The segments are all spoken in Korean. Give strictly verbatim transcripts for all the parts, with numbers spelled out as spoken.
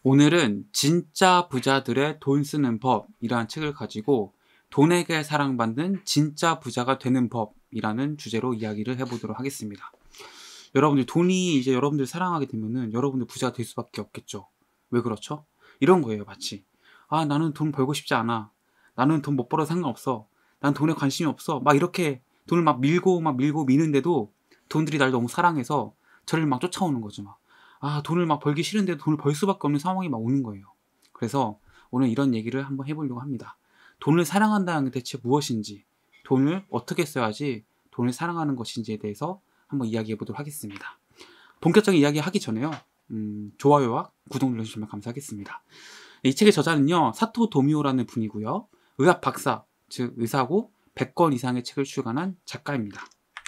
오늘은 진짜 부자들의 돈 쓰는 법이라는 책을 가지고 돈에게 사랑받는 진짜 부자가 되는 법이라는 주제로 이야기를 해보도록 하겠습니다. 여러분들 돈이 이제 여러분들 사랑하게 되면은 여러분들 부자가 될 수밖에 없겠죠. 왜 그렇죠? 이런 거예요, 마치. 아, 나는 돈 벌고 싶지 않아. 나는 돈 못 벌어도 상관없어. 난 돈에 관심이 없어. 막 이렇게 돈을 막 밀고 막 밀고 미는데도 돈들이 날 너무 사랑해서 저를 막 쫓아오는 거죠. 막. 아, 돈을 막 벌기 싫은데도 돈을 벌 수밖에 없는 상황이 막 오는 거예요. 그래서 오늘 이런 얘기를 한번 해보려고 합니다. 돈을 사랑한다는 게 대체 무엇인지, 돈을 어떻게 써야지 돈을 사랑하는 것인지에 대해서 한번 이야기해 보도록 하겠습니다. 본격적인 이야기 하기 전에요. 음, 좋아요와 구독 눌러주시면 감사하겠습니다. 이 책의 저자는요, 사토 도미오라는 분이고요. 의학 박사, 즉 의사고 백 권 이상의 책을 출간한 작가입니다.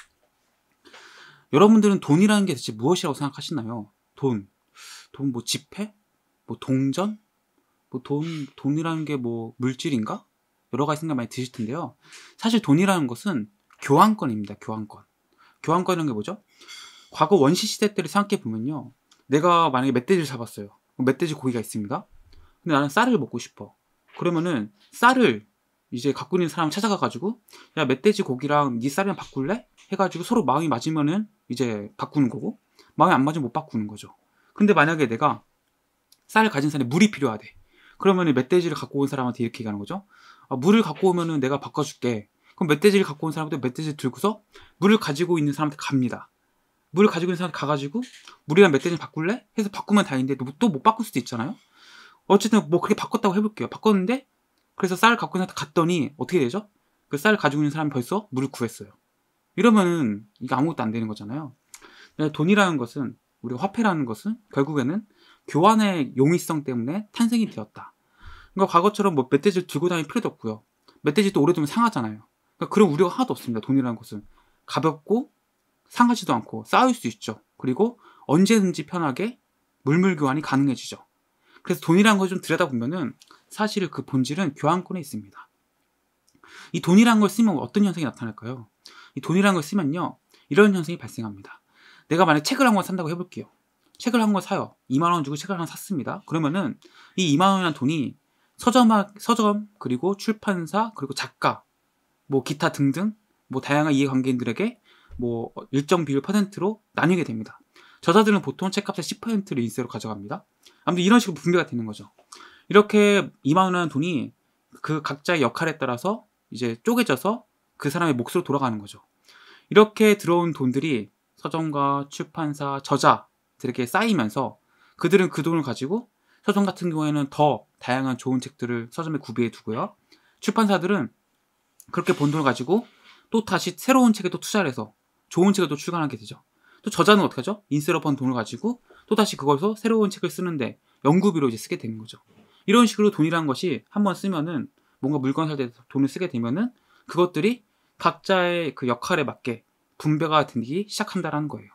여러분들은 돈이라는 게 대체 무엇이라고 생각하시나요? 돈, 돈 뭐 지폐? 뭐 동전? 뭐 돈, 돈이라는 게 뭐 물질인가? 여러 가지 생각 많이 드실 텐데요. 사실 돈이라는 것은 교환권입니다. 교환권. 교환권이라는 게 뭐죠? 과거 원시 시대 때를 생각해 보면요. 내가 만약에 멧돼지를 잡았어요. 멧돼지 고기가 있습니다. 근데 나는 쌀을 먹고 싶어. 그러면은 쌀을 이제 갖고 있는 사람을 찾아가가지고 야, 멧돼지 고기랑 네 쌀이랑 바꿀래? 해가지고 서로 마음이 맞으면은 이제 바꾸는 거고, 마음이 안 맞으면 못 바꾸는 거죠. 근데 만약에 내가 쌀을 가진 사람이 물이 필요하대. 그러면 멧돼지를 갖고 온 사람한테 이렇게 얘기하는 거죠. 아, 물을 갖고 오면은 내가 바꿔줄게. 그럼 멧돼지를 갖고 온 사람한테 멧돼지를 들고서 물을 가지고 있는 사람한테 갑니다. 물을 가지고 있는 사람한테 가가지고 물이랑 멧돼지를 바꿀래? 해서 바꾸면 다행인데 또 못 바꿀 수도 있잖아요. 어쨌든 뭐 그렇게 바꿨다고 해볼게요. 바꿨는데 그래서 쌀을 갖고 있는 사람한테 갔더니 어떻게 되죠? 그 쌀을 가지고 있는 사람이 벌써 물을 구했어요. 이러면은 이게 아무것도 안 되는 거잖아요. 돈이라는 것은, 우리가 화폐라는 것은 결국에는 교환의 용이성 때문에 탄생이 되었다. 그러니까 과거처럼 뭐 멧돼지를 들고 다닐 필요도 없고요. 멧돼지도 오래두면 상하잖아요. 그러니까 그런 우려가 하나도 없습니다. 돈이라는 것은 가볍고 상하지도 않고 쌓일 수 있죠. 그리고 언제든지 편하게 물물 교환이 가능해지죠. 그래서 돈이라는 걸 좀 들여다보면은 사실 그 본질은 교환권에 있습니다. 이 돈이라는 걸 쓰면 어떤 현상이 나타날까요? 이 돈이라는 걸 쓰면요, 이런 현상이 발생합니다. 내가 만약 책을 한 권 산다고 해볼게요. 책을 한 권 사요. 이만 원 주고 책을 하나 샀습니다. 그러면은 이 이만 원이라는 돈이 서점, 서점, 그리고 출판사, 그리고 작가, 뭐 기타 등등 뭐 다양한 이해관계인들에게 뭐 일정 비율 퍼센트로 나뉘게 됩니다. 저자들은 보통 책값의 십 퍼센트를 인세로 가져갑니다. 아무튼 이런 식으로 분배가 되는 거죠. 이렇게 이만 원이라는 돈이 그 각자의 역할에 따라서 이제 쪼개져서 그 사람의 몫으로 돌아가는 거죠. 이렇게 들어온 돈들이 서점과 출판사, 저자들에게 쌓이면서 그들은 그 돈을 가지고 서점 같은 경우에는 더 다양한 좋은 책들을 서점에 구비해 두고요. 출판사들은 그렇게 번 돈을 가지고 또 다시 새로운 책에 또 투자를 해서 좋은 책을 또 출간하게 되죠. 또 저자는 어떻게 하죠? 인세로 번 돈을 가지고 또 다시 그걸로 새로운 책을 쓰는데 연구비로 이제 쓰게 되는 거죠. 이런 식으로 돈이라는 것이 한번 쓰면은, 뭔가 물건 살 때 돈을 쓰게 되면은 그것들이 각자의 그 역할에 맞게 분배가 되기 시작한다라는 거예요.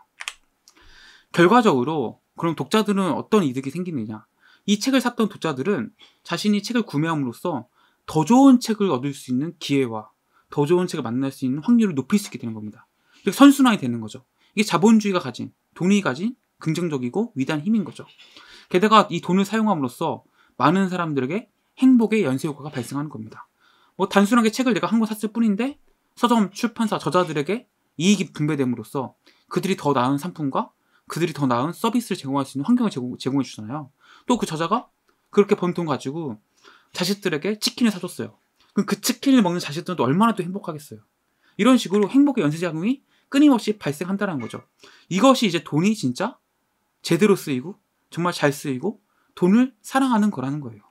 결과적으로 그럼 독자들은 어떤 이득이 생기느냐? 이 책을 샀던 독자들은 자신이 책을 구매함으로써 더 좋은 책을 얻을 수 있는 기회와 더 좋은 책을 만날 수 있는 확률을 높일 수 있게 되는 겁니다. 이렇게 선순환이 되는 거죠. 이게 자본주의가 가진, 돈이 가진 긍정적이고 위대한 힘인 거죠. 게다가 이 돈을 사용함으로써 많은 사람들에게 행복의 연쇄효과가 발생하는 겁니다. 뭐 단순하게 책을 내가 한 권 샀을 뿐인데 서점, 출판사, 저자들에게 이익이 분배됨으로써 그들이 더 나은 상품과 그들이 더 나은 서비스를 제공할 수 있는 환경을 제공, 제공해 주잖아요. 또 그 저자가 그렇게 번 돈 가지고 자식들에게 치킨을 사줬어요. 그럼 그 치킨을 먹는 자식들은 또 얼마나 또 행복하겠어요. 이런 식으로 행복의 연쇄작용이 끊임없이 발생한다는 거죠. 이것이 이제 돈이 진짜 제대로 쓰이고 정말 잘 쓰이고 돈을 사랑하는 거라는 거예요.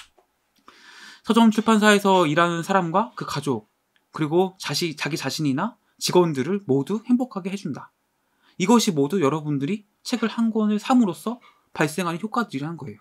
서점 출판사에서 일하는 사람과 그 가족, 그리고 자시, 자기 자신이나 직원들을 모두 행복하게 해준다. 이것이 모두 여러분들이 책을 한 권을 삼으로써 발생하는 효과들이라는 거예요.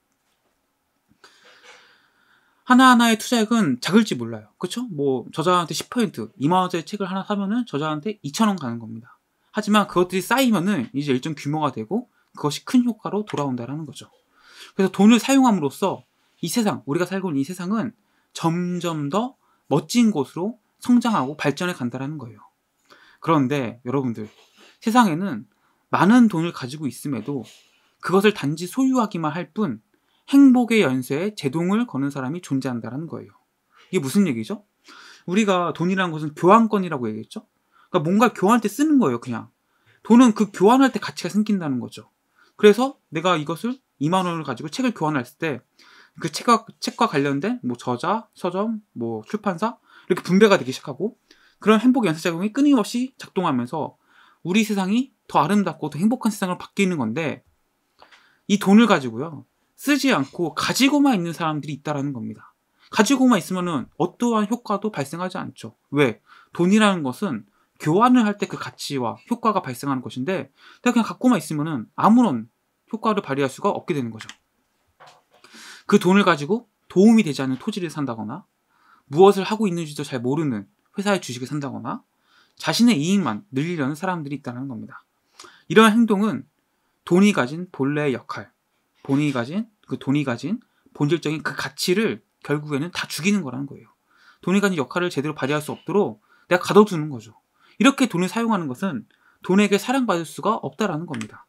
하나하나의 투자액은 작을지 몰라요. 그쵸? 뭐 저자한테 십 퍼센트, 이만 원짜리 책을 하나 사면은 저자한테 이천 원 가는 겁니다. 하지만 그것들이 쌓이면은 이제 일정 규모가 되고 그것이 큰 효과로 돌아온다는 거죠. 그래서 돈을 사용함으로써 이 세상, 우리가 살고 있는 이 세상은 점점 더 멋진 곳으로 성장하고 발전해 간다는 거예요. 그런데 여러분들, 세상에는 많은 돈을 가지고 있음에도 그것을 단지 소유하기만 할 뿐 행복의 연쇄에 제동을 거는 사람이 존재한다는 거예요. 이게 무슨 얘기죠? 우리가 돈이라는 것은 교환권이라고 얘기했죠. 그러니까 뭔가 교환할 때 쓰는 거예요. 그냥 돈은 그 교환할 때 가치가 생긴다는 거죠. 그래서 내가 이것을 이만 원을 가지고 책을 교환했을 때 그 책과, 책과 관련된 뭐 저자, 서점, 뭐 출판사 이렇게 분배가 되기 시작하고 그런 행복 연쇄작용이 끊임없이 작동하면서 우리 세상이 더 아름답고 더 행복한 세상으로 바뀌는 건데, 이 돈을 가지고요 쓰지 않고 가지고만 있는 사람들이 있다라는 겁니다. 가지고만 있으면은 어떠한 효과도 발생하지 않죠. 왜? 돈이라는 것은 교환을 할 때 그 가치와 효과가 발생하는 것인데 내가 그냥 갖고만 있으면은 아무런 효과를 발휘할 수가 없게 되는 거죠. 그 돈을 가지고 도움이 되지 않는 토지를 산다거나 무엇을 하고 있는지도 잘 모르는 회사의 주식을 산다거나 자신의 이익만 늘리려는 사람들이 있다는 겁니다. 이러한 행동은 돈이 가진 본래의 역할, 돈이 가진 그 돈이 가진 본질적인 그 가치를 결국에는 다 죽이는 거라는 거예요. 돈이 가진 역할을 제대로 발휘할 수 없도록 내가 가둬두는 거죠. 이렇게 돈을 사용하는 것은 돈에게 사랑받을 수가 없다라는 겁니다.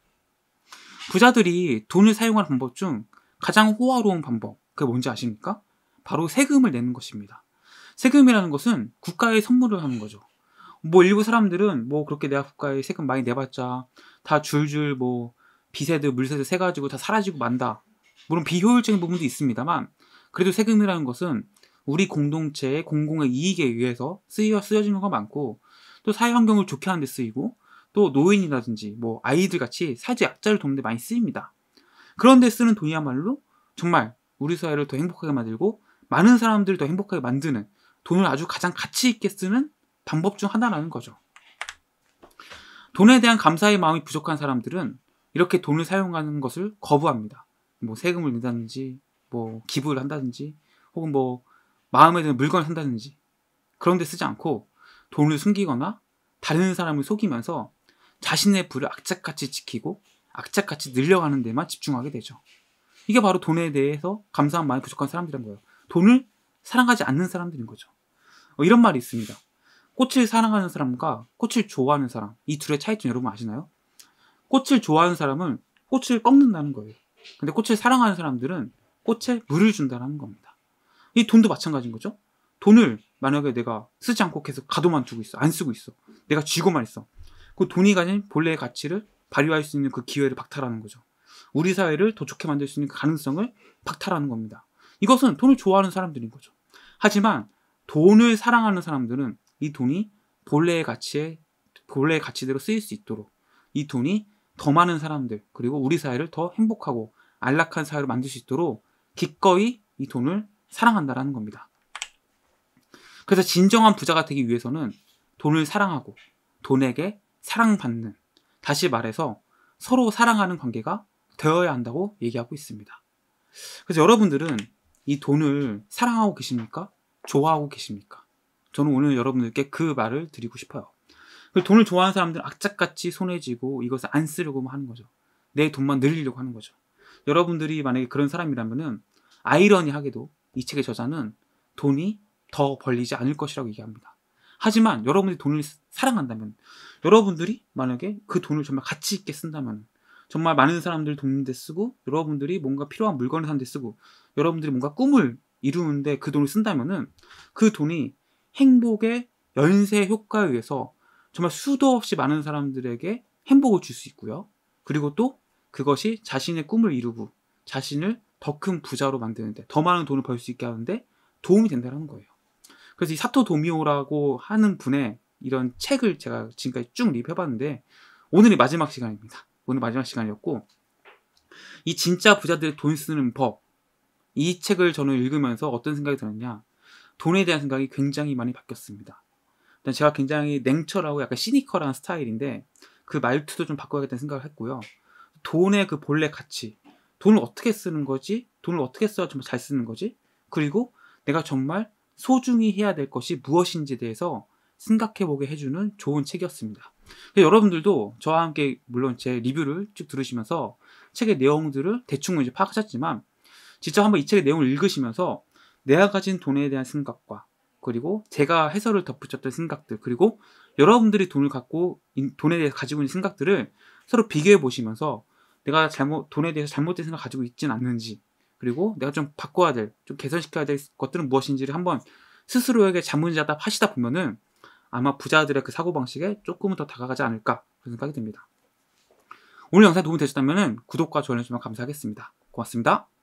부자들이 돈을 사용하는 방법 중 가장 호화로운 방법, 그게 뭔지 아십니까? 바로 세금을 내는 것입니다. 세금이라는 것은 국가에 선물을 하는 거죠. 뭐 일부 사람들은 뭐 그렇게 내가 국가에 세금 많이 내봤자 다 줄줄 뭐 비세드, 물세드 세 가지고 다 사라지고 만다. 물론 비효율적인 부분도 있습니다만 그래도 세금이라는 것은 우리 공동체의 공공의 이익에 의해서 쓰여 쓰여지는 경우가 많고 또 사회 환경을 좋게 하는 데 쓰이고 또 노인이라든지 뭐 아이들 같이 사회적 약자를 돕는 데 많이 쓰입니다. 그런데 쓰는 돈이야말로 정말 우리 사회를 더 행복하게 만들고 많은 사람들을 더 행복하게 만드는 돈을 아주 가장 가치 있게 쓰는 방법 중 하나라는 거죠. 돈에 대한 감사의 마음이 부족한 사람들은 이렇게 돈을 사용하는 것을 거부합니다. 뭐 세금을 낸다든지 뭐 기부를 한다든지 혹은 뭐 마음에 드는 물건을 산다든지 그런 데 쓰지 않고 돈을 숨기거나 다른 사람을 속이면서 자신의 부를 악착같이 지키고 악착같이 늘려가는 데만 집중하게 되죠. 이게 바로 돈에 대해서 감사한 마음이 부족한 사람들인 거예요. 돈을 사랑하지 않는 사람들인 거죠. 어, 이런 말이 있습니다. 꽃을 사랑하는 사람과 꽃을 좋아하는 사람, 이 둘의 차이점 여러분 아시나요? 꽃을 좋아하는 사람은 꽃을 꺾는다는 거예요. 근데 꽃을 사랑하는 사람들은 꽃에 물을 준다는 겁니다. 이 돈도 마찬가지인 거죠. 돈을 만약에 내가 쓰지 않고 계속 가둬만 두고 있어, 안 쓰고 있어, 내가 쥐고만 있어, 그 돈이 가진 본래의 가치를 발휘할 수 있는 그 기회를 박탈하는 거죠. 우리 사회를 더 좋게 만들 수 있는 가능성을 박탈하는 겁니다. 이것은 돈을 좋아하는 사람들인 거죠. 하지만 돈을 사랑하는 사람들은 이 돈이 본래의 가치에, 본래의 가치대로 쓰일 수 있도록 이 돈이 더 많은 사람들 그리고 우리 사회를 더 행복하고 안락한 사회로 만들 수 있도록 기꺼이 이 돈을 사랑한다라는 겁니다. 그래서 진정한 부자가 되기 위해서는 돈을 사랑하고 돈에게 사랑받는, 다시 말해서 서로 사랑하는 관계가 되어야 한다고 얘기하고 있습니다. 그래서 여러분들은 이 돈을 사랑하고 계십니까? 좋아하고 계십니까? 저는 오늘 여러분들께 그 말을 드리고 싶어요. 돈을 좋아하는 사람들은 악착같이 손에 쥐고 이것을 안 쓰려고 하는 거죠. 내 돈만 늘리려고 하는 거죠. 여러분들이 만약에 그런 사람이라면은 아이러니하게도 이 책의 저자는 돈이 더 벌리지 않을 것이라고 얘기합니다. 하지만 여러분들이 돈을 사랑한다면, 여러분들이 만약에 그 돈을 정말 가치 있게 쓴다면, 정말 많은 사람들 돕는 데 쓰고 여러분들이 뭔가 필요한 물건을 사는 데 쓰고 여러분들이 뭔가 꿈을 이루는데 그 돈을 쓴다면은 그 돈이 행복의 연쇄 효과에 의해서 정말 수도 없이 많은 사람들에게 행복을 줄 수 있고요. 그리고 또 그것이 자신의 꿈을 이루고 자신을 더 큰 부자로 만드는데, 더 많은 돈을 벌 수 있게 하는데 도움이 된다는 거예요. 그래서 이 사토 도미오라고 하는 분의 이런 책을 제가 지금까지 쭉 리뷰해봤는데 오늘이 마지막 시간입니다. 오늘 마지막 시간이었고, 이 진짜 부자들의 돈 쓰는 법, 이 책을 저는 읽으면서 어떤 생각이 들었냐, 돈에 대한 생각이 굉장히 많이 바뀌었습니다. 일단 제가 굉장히 냉철하고 약간 시니컬한 스타일인데 그 말투도 좀 바꿔야겠다는 생각을 했고요. 돈의 그 본래 가치, 돈을 어떻게 쓰는 거지, 돈을 어떻게 써야 정말 잘 쓰는 거지, 그리고 내가 정말 소중히 해야 될 것이 무엇인지에 대해서 생각해보게 해주는 좋은 책이었습니다. 여러분들도 저와 함께 물론 제 리뷰를 쭉 들으시면서 책의 내용들을 대충 이제 파악하셨지만 직접 한번 이 책의 내용을 읽으시면서 내가 가진 돈에 대한 생각과 그리고 제가 해설을 덧붙였던 생각들, 그리고 여러분들이 돈을 갖고 돈에 대해서 가지고 있는 생각들을 서로 비교해 보시면서 내가 잘못 돈에 대해서 잘못된 생각 가지고 있진 않는지, 그리고 내가 좀 바꿔야 될, 좀 개선시켜야 될 것들은 무엇인지를 한번 스스로에게 자문자답 하시다 보면은 아마 부자들의 그 사고방식에 조금은 더 다가가지 않을까 그런 생각이 듭니다. 오늘 영상이 도움이 되셨다면 구독과 좋아요 해주시면 감사하겠습니다. 고맙습니다.